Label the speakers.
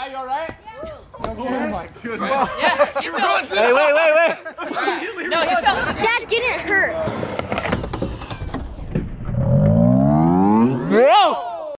Speaker 1: Matt, you alright?
Speaker 2: Oh my goodness.
Speaker 1: Yeah, you fell.
Speaker 3: Hey, wait.
Speaker 1: No, you fell.
Speaker 4: That didn't hurt.